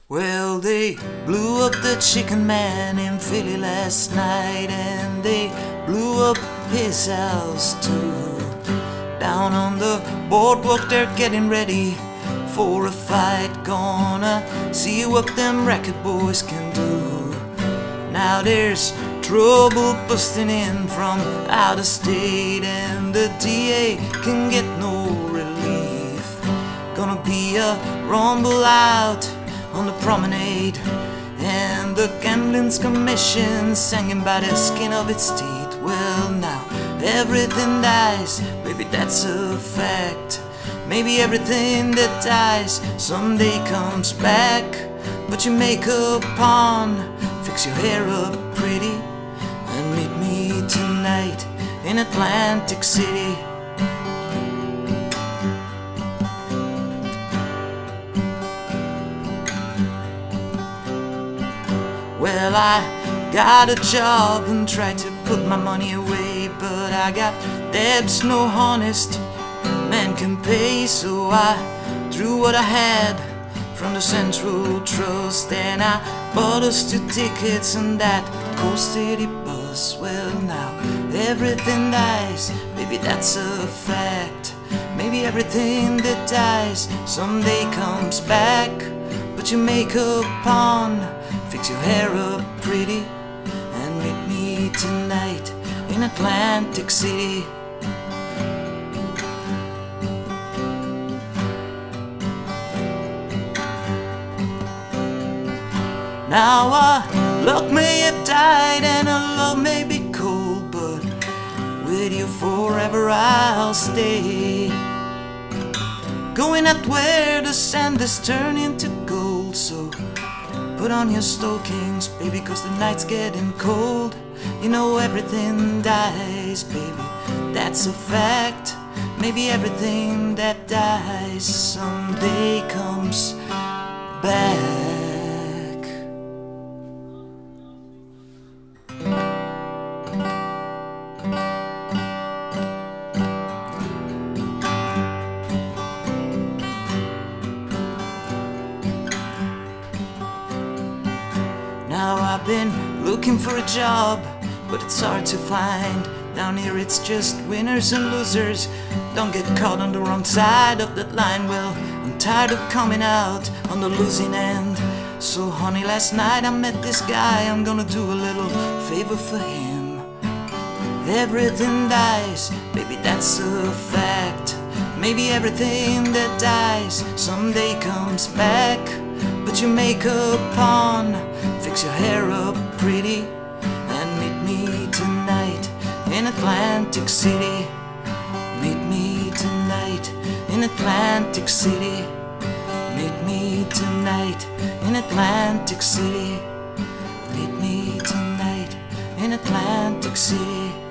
Well, they blew up the chicken man in Philly last night, and they blew up his house too. Down on the boardwalk they're getting ready for a fight. Gonna see what them racket boys can do. Now there's trouble busting in from out of state, and the DA can get no relief. Gonna be a rumble out on the promenade, and the gambling's commission hanging by the skin of its teeth. Well, now everything dies, baby, that's a fact. Maybe everything that dies someday comes back. Put your makeup on, fix your hair up pretty, and meet me tonight in Atlantic City. Well, I got a job and tried to put my money away, but I got debts no honest man can pay. So I drew what I had from the Central Trust, and I bought us 2 tickets on that Coast City bus. Well, now everything dies, baby, that's a fact. Maybe everything that dies someday comes back. Put your makeup on, fix your hair up pretty, and meet me tonight in Atlantic City. Now our luck may have died and our love may be cold, but with you forever I'll stay. Going out where the sand is turning to gold. So put on your stockings, baby, 'cause the night's getting cold. You know everything dies, baby, that's a fact. Maybe everything that dies someday comes back. Now I've been looking for a job, but it's hard to find. Down here it's just winners and losers. Don't get caught on the wrong side of that line. Well, I'm tired of coming out on the losing end. So honey, last night I met this guy. I'm gonna do a little favor for him. Everything dies, baby, that's a fact. Maybe everything that dies someday comes back. Put your makeup on, fix your hair up pretty, and meet me tonight in Atlantic City. Meet me tonight in Atlantic City. Meet me tonight in Atlantic City. Meet me tonight in Atlantic City.